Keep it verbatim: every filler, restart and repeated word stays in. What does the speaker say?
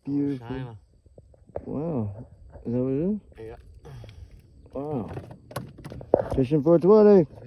beautiful. Shiner. Wow. Is that what it is? Yeah. Wow. Fishing for twenty.